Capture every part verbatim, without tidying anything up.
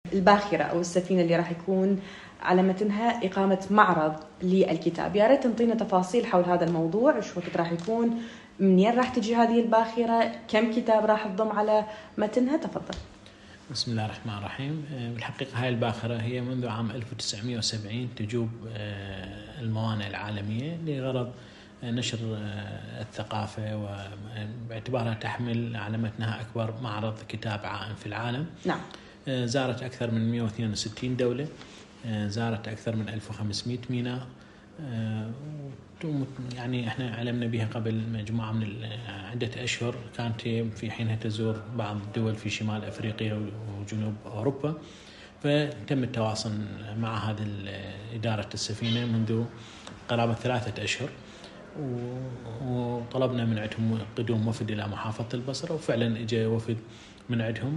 الباخرة أو السفينة اللي راح يكون على متنها إقامة معرض للكتاب. يا ريت تنطينا تفاصيل حول هذا الموضوع، إيش وقت راح يكون، منين راح تجي هذه الباخرة، كم كتاب راح تضم على متنها؟ تفضل. بسم الله الرحمن الرحيم. بالحقيقة هاي الباخرة هي منذ عام ألف وتسعمائة وسبعين تجوب الموانئ العالمية لغرض نشر الثقافة، وباعتبارها تحمل على متنها أكبر معرض كتاب عام في العالم. نعم. زارت أكثر من مئة واثنين وستين دولة، زارت أكثر من ألف وخمسمائة ميناء. يعني احنا علمنا بها قبل مجموعة من عدة أشهر، كانت في حينها تزور بعض الدول في شمال أفريقيا وجنوب أوروبا، فتم التواصل مع هذه إدارة السفينة منذ قرابة ثلاثة أشهر، وطلبنا من عندهم قدوم وفد إلى محافظة البصرة، وفعلا اجى وفد من عندهم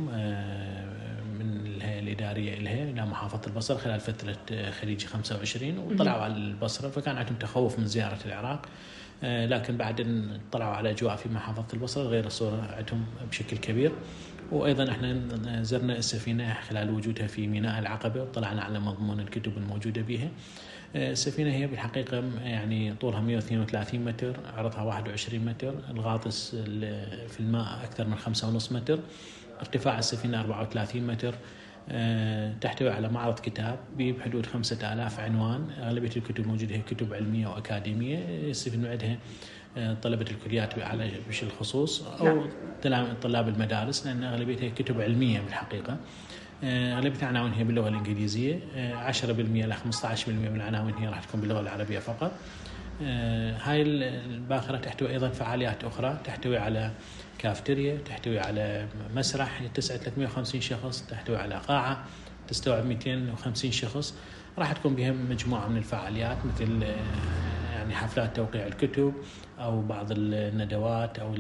من الهيئة الإدارية إلها إلى محافظة البصرة خلال فترة خليج خمسة وعشرين، وطلعوا على البصرة، فكان عندهم تخوف من زيارة العراق، لكن بعد طلعوا على أجواء في محافظة البصرة غير الصورة عندهم بشكل كبير. وأيضا احنا زرنا السفينة خلال وجودها في ميناء العقبة، وطلعنا على مضمون الكتب الموجودة بها. السفينة هي بالحقيقة يعني طولها مئة واثنين وثلاثين متر، عرضها واحد وعشرين متر، الغاطس في الماء أكثر من خمسة ونص متر، ارتفاع السفينة أربعة وثلاثين متر، تحتوي على معرض كتاب بحدود خمسة آلاف عنوان. أغلبية الكتب موجودة هي كتب علمية وأكاديمية يستفيد من عندها طلبة الكليات على وجه الخصوص أو طلاب المدارس، لأن أغلبيتها كتب علمية بالحقيقة. أغلبية العناوين هي باللغة الإنجليزية، عشرة بالمئة إلى خمسة عشر بالمئة من العناوين هي راح تكون باللغة العربية فقط. هاي الباخرة تحتوي أيضا فعاليات أخرى، تحتوي على كافتيريا، تحتوي على مسرح يتسع ثلاثمئة وخمسين شخص، تحتوي على قاعة تستوعب مئتين وخمسين شخص. راح تكون بها مجموعة من الفعاليات مثل يعني حفلات توقيع الكتب أو بعض الندوات أو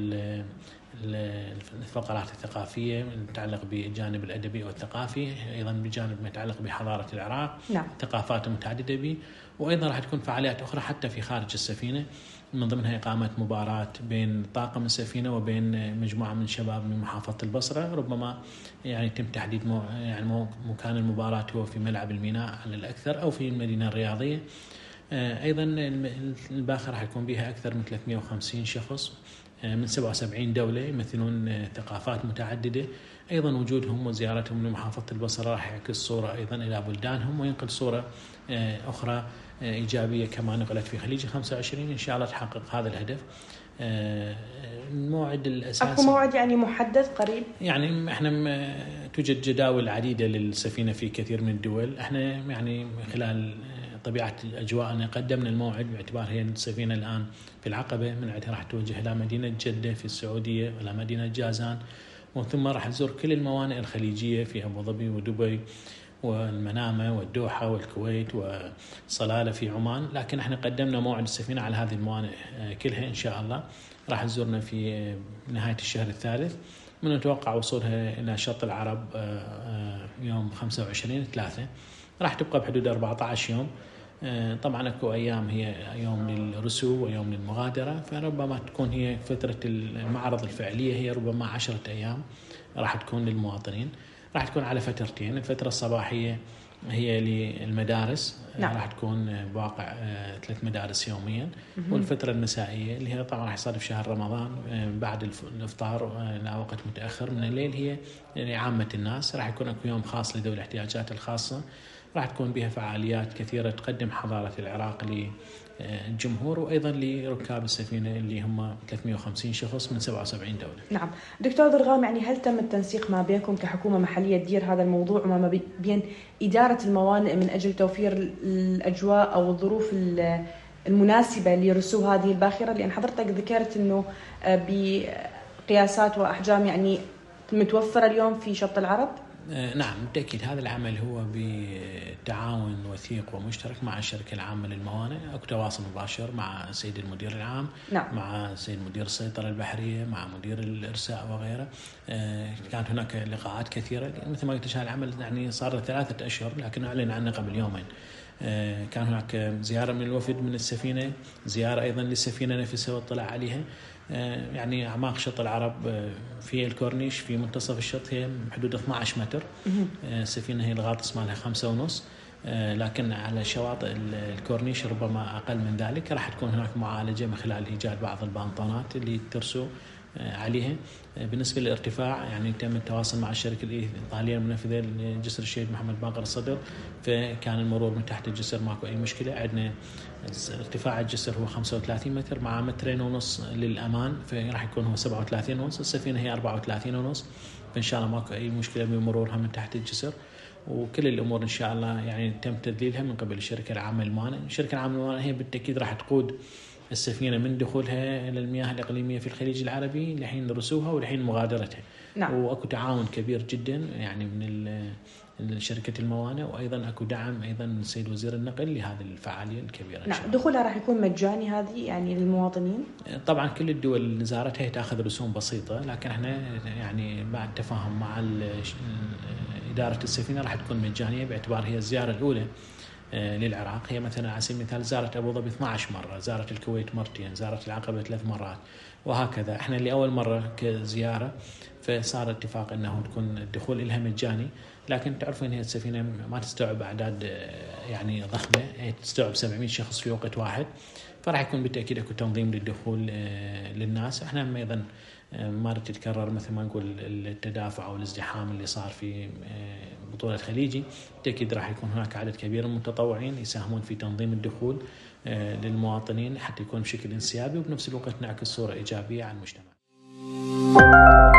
الفقرات الثقافية المتعلقة بالجانب الأدبي والثقافي، أيضا بجانب ما يتعلق بحضارة العراق. نعم. ثقافات متعددة به. وأيضا راح تكون فعاليات أخرى حتى في خارج السفينة، من ضمنها إقامة مباراة بين طاقم السفينة وبين مجموعة من شباب من محافظة البصرة، ربما يعني يتم تحديد مو يعني مكان المباراة هو في ملعب الميناء على الأكثر أو في المدينة الرياضية. أيضا الباخرة راح يكون بها أكثر من ثلاثمئة وخمسين شخص من سبعة وسبعين دولة يمثلون ثقافات متعددة. أيضا وجودهم وزيارتهم لمحافظة البصرة راح يعكس صورة أيضا إلى بلدانهم، وينقل صورة أخرى إيجابية كما نقلت في خليج خمسة وعشرين. إن شاء الله تحقق هذا الهدف. الموعد الأساسي أكو موعد يعني محدد قريب؟ يعني إحنا توجد جداول عديدة للسفينة في كثير من الدول. إحنا يعني خلال طبيعة أجواءنا قدمنا الموعد باعتبار هي السفينة الآن في العقبة، من عندها راح توجه إلى مدينة جدة في السعودية وإلى مدينة جازان، وثم راح تزور كل الموانئ الخليجية في أبو ظبي ودبي والمنامة والدوحة والكويت وصلالة في عمان. لكن احنا قدمنا موعد السفينة على هذه الموانئ كلها إن شاء الله. راح تزورنا في نهاية الشهر الثالث، من نتوقع وصولها إلى شط العرب يوم خمسة وعشرين ثلاثة، راح تبقى بحدود أربعة عشر يوم. طبعا اكو ايام هي يوم للرسو ويوم للمغادرة، فربما تكون هي فترة المعرض الفعلية هي ربما عشرة ايام راح تكون للمواطنين. راح تكون على فترتين، الفترة الصباحية هي للمدارس. نعم. راح تكون بواقع ثلاث مدارس يوميا، والفترة المسائية اللي هي طبعا راح يصادف شهر رمضان بعد الافطار الى وقت متأخر من الليل هي لعامة الناس. راح يكون اكو يوم خاص لذوي الاحتياجات الخاصة، راح تكون بها فعاليات كثيرة تقدم حضارة العراق للجمهور وأيضا لركاب السفينة اللي هم ثلاثمئة وخمسين شخص من سبعة وسبعين دولة. نعم دكتور ضرغام، يعني هل تم التنسيق ما بينكم كحكومة محلية تدير هذا الموضوع وما بين إدارة الموانئ من أجل توفير الأجواء أو الظروف المناسبة لرسو هذه الباخرة؟ لأن حضرتك ذكرت أنه بقياسات وأحجام يعني متوفرة اليوم في شط العرب. نعم بالتأكيد، هذا العمل هو بتعاون وثيق ومشترك مع الشركة العامة للموانئ، أو تواصل مباشر مع سيد المدير العام. نعم. مع سيد مدير السيطرة البحرية، مع مدير الإرساء وغيره. كانت هناك لقاءات كثيرة، مثل ما قلت العمل يعني صار ثلاثة أشهر لكن أعلن عنه قبل يومين. كان هناك زيارة من الوفد من السفينة، زيارة أيضا للسفينة نفسها واطلاع عليها. يعني أعماق شط العرب في الكورنيش في منتصف الشط هي حدود اثنا عشر متر. السفينة هي الغاطس مالها خمسة ونص، لكن على شواطئ الكورنيش ربما أقل من ذلك. راح تكون هناك معالجة من خلال إيجاد بعض البانطونات اللي ترسو عليها. بالنسبة للارتفاع يعني تم التواصل مع الشركة الإيطالية المنفذة لجسر الشهيد محمد باقر الصدر، فكان المرور من تحت الجسر ماكو أي مشكلة. عندنا ارتفاع الجسر هو خمسة وثلاثين متر مع مترين ونص للأمان، فراح يكون هو سبعة وثلاثين ونص. السفينة هي أربعة وثلاثين ونص، فإن شاء الله ماكو أي مشكلة بمرورها من تحت الجسر. وكل الأمور إن شاء الله يعني تم تذليلها من قبل الشركة العامة للموانئ. الشركة العامة للموانئ هي بالتأكيد راح تقود السفينة من دخولها إلى المياه الإقليمية في الخليج العربي لحين رسوها ولحين مغادرتها. نعم. وأكو تعاون كبير جدا يعني من شركة الموانئ، وأيضا أكو دعم أيضا من السيد وزير النقل لهذه الفعالية الكبيرة. نعم. دخولها راح يكون مجاني هذه يعني للمواطنين؟ طبعا كل الدول اللي زارتها تأخذ رسوم بسيطة، لكن احنا يعني بعد تفاهم مع إدارة السفينة راح تكون مجانية، باعتبار هي الزيارة الأولى للعراق. هي مثلا على سبيل المثال زارت أبو ظبي اثنا عشر مرة، زارت الكويت مرتين، زارت العقبة ثلاث مرات، وهكذا. احنا لأول مرة كزيارة فصار اتفاق أنه تكون الدخول لها مجاني، لكن تعرفون أن هي السفينة ما تستوعب أعداد يعني ضخمة، هي تستوعب سبعمائة شخص في وقت واحد، فراح يكون بالتأكيد أكو تنظيم للدخول للناس. احنا هم أيضا ما تتكرر مثل ما نقول التدافع أو الازدحام اللي صار في بطولة خليجي. بالتأكيد راح يكون هناك عدد كبير من المتطوعين يساهمون في تنظيم الدخول للمواطنين حتى يكون بشكل انسيابي، وبنفس الوقت نعكس صورة إيجابية على المجتمع.